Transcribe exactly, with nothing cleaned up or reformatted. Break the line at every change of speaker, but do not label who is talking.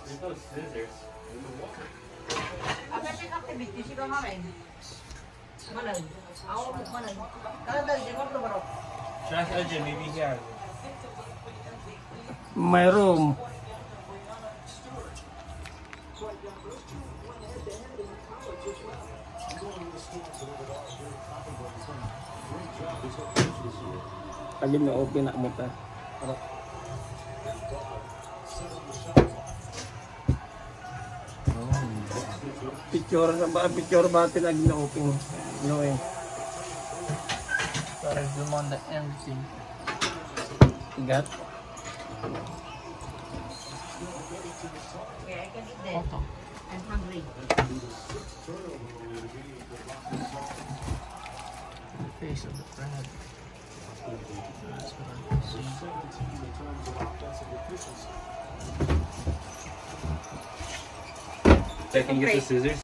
There's no scissors.
Apa sih activity sih kemarin? Mana? Awak mana? Kalau dari Jawa tuh berapa?
Trash aja, maybe here.
Mayroon. Lagi may open na mo ta. Picture ba picture ba tin lagi na open. No eh.
Para zoom on the empty.
Got.
Okay, I can eat that.
Photo.
I'm hungry.
The face of the crab. That's what I can see.
I can get the scissors.